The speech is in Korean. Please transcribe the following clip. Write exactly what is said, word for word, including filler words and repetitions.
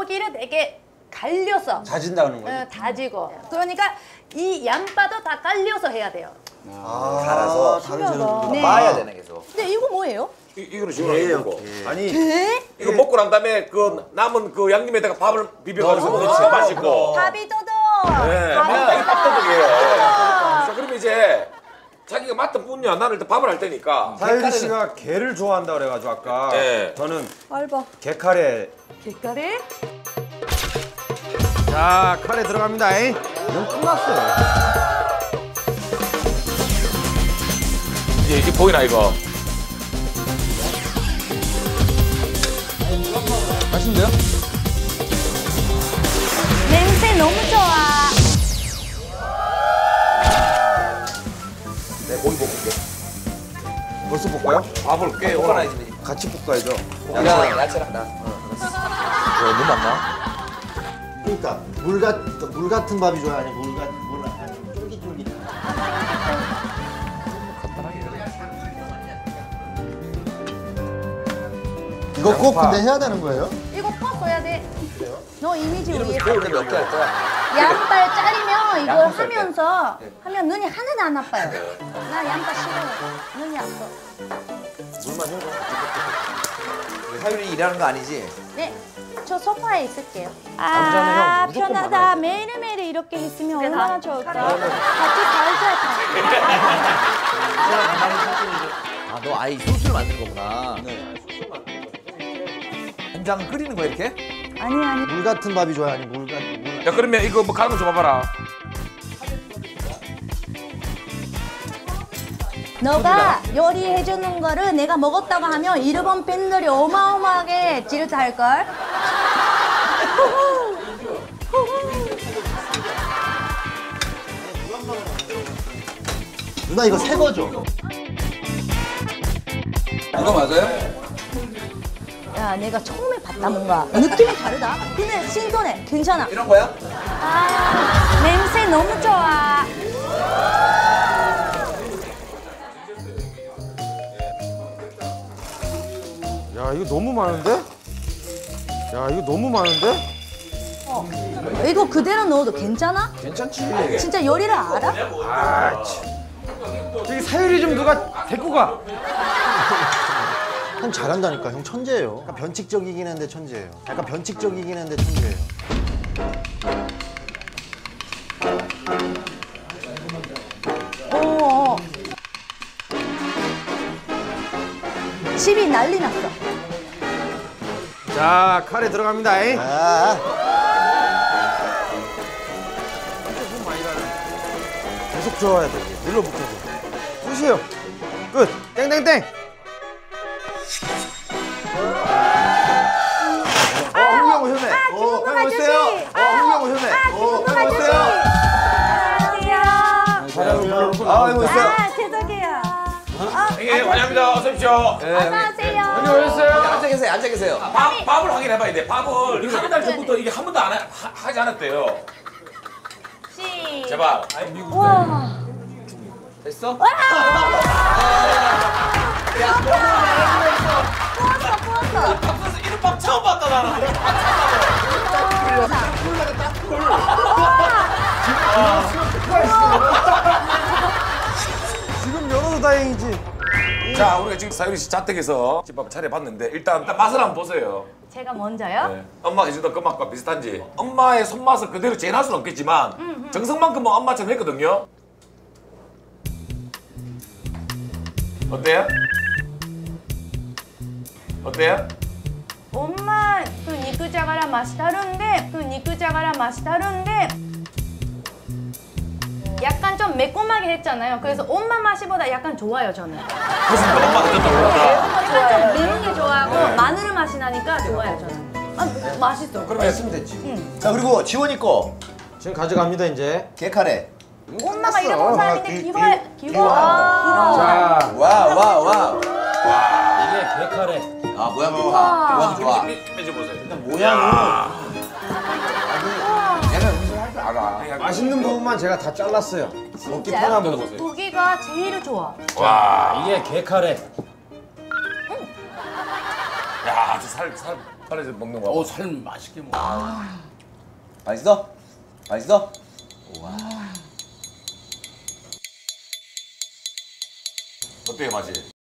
고기를 되게 갈려서 다진다는 거지? 어, 다지고 그러니까 이 양파도 다 갈려서 해야 돼요. 아, 갈아서 다른 재료도 네. 빻아야 되네 계속. 근데 이거 뭐예요? 이, 이거는 지금 거. 아니 게? 이거 먹고 난 다음에 그 남은 그 양념에다가 밥을 비벼가지고 먹으면 진짜 맛있고. 밥이 떠도. 네, 밥이 밥이 떠도. 밥도둑이에요. 자, 그러면 이제 자기가 맡은 분야 나는 일단 밥을 할 테니까. 사유리 씨가 게를 좋아한다 그래가지고 아까 네. 저는 밟아. 게카레. 객가래? 자 카레 들어갑니다. 이건 끝났어요. 이제 이게 보이나 이거? 맛있는데요? 냄새 너무 좋아. 네, 고기 볶을게. 벌써 볶아요? 밥을 꽤 볶아놔야지. 같이 볶아야죠. 야채랑 야채랑 나. 너무 많나? 그러니까 물, 같, 물 같은 밥이 좋아요? 아니면 물 같은 물 아니면 쫄깃쫄깃? 이거 꼭 근데 해야 되는 거예요? 이거 꼭 써야 돼. 너 이미지 위해서. 배우는 몇개 할 거야? 양발 짜리면 이거 양파 썰 때. 하면서 하면 눈이 하나도 안 아파요. 나 양파 싫어요. 눈이 아파. 물만 해줘. 사유리 일하는 거 아니지? 네, 저 소파에 있을게요. 남자는 아, 형 무조건 편하다. 많아야 돼. 매일매일 이렇게 있으면 얼마나 좋을까. 같이 살자. 아, 너 아예 소스를 만든 거구나. 네. 된장 끓이는 거야 이렇게? 아니 아니. 물 같은 밥이 좋아요? 아니면 물 같은 물 야 그러면 이거 뭐 가는 거 좀 봐봐라. 너가 요리해주는 거를 내가 먹었다고 하면 일본 팬들이 어마어마하게 질투할 걸. 누나 이거 새 거죠? 이거 맞아요? 야, 내가 처음에 봤다 뭔가 느낌이 다르다. 근데 신선해, 괜찮아. 이런 거야? 아, 냄새 너무 좋아. 야 이거 너무 많은데? 야 이거 너무 많은데? 어, 이거 그대로 넣어도 괜찮아? 괜찮지. 진짜 요리를 알아? 아 참. 저기 사유리 좀 누가 데리고 가. 형 잘한다니까. 형 천재예요. 약간 변칙적이긴 한데 천재예요. 약간 변칙적이긴 한데 천재예요. 오, 집이 난리 났어. 자 카레 들어갑니다. 아, 계속 저어야 돼. 눌러붙어서. 끝이에요. 끝. 땡땡땡. 어, 홍경 오셨네. 아, 어, 중국 형 아저씨. 오세요. 어, 홍경 오셨네. 아, 어, 중국 형 아저씨. 오세요. 안녕하세요. 아, 형 오세요. 아, 죄송해요. 아, 예, 환영합니다. 어서 오십시오. 안녕하세요. 앉아 계세요, 앉아 계세요. 밥, 밥을 확인해봐야 돼. 밥을 이거 한 달 전부터 이게 한 번도 안 하, 하, 하지 않았대요. 시. 제발. 와. 됐어? 부었어, 부었어. 밥솥에서 이런 밥 처음 봤다 나는. 지금 열어도 다행이지. 자, 우리가 지금 사유리 씨 자택에서 집밥 차려봤는데 일단, 일단 맛을 한번 보세요. 제가 먼저요? 네. 엄마가 해주던 그 맛과 비슷한지. 엄마의 손맛을 그대로 재현할 수는 없겠지만 정성만큼은 엄마처럼 했거든요. 어때요? 어때요? 엄마 그 니쿠자가라 맛이 다른데 그 니쿠자가라 맛이 다른데 약간 좀 매콤하게 했잖아요. 그래서 엄마 맛이보다 약간 좋아요 저는. 그래서 엄마가 듣다 보니까. 약간 좀 매운 게 좋아하고 마늘 맛이 나니까 좋아요 저는. 아 맛있어. 그러면 했으면 됐지. 자, 그리고 지원이 거. 지금 가져갑니다 이제. 게카레. 엄마가 일본 사람인데 기- 기워 기- 기워. 자 와, 와, 와. 이게 게카레. 아, 모양 좋다. 모양 좋아. 빼줘보세요. 모양은 얘는 음식 할 줄 알아. 맛있는 부분만 제가 다 잘랐어요. 먹기 편한 부분. 고기가 제일 좋아. 와, 이게 게카레. 야, 아주 살, 살 카레 먹는 거. 어, 살 맛있게 먹어. 맛있어? 맛있어? 어때요 맛이?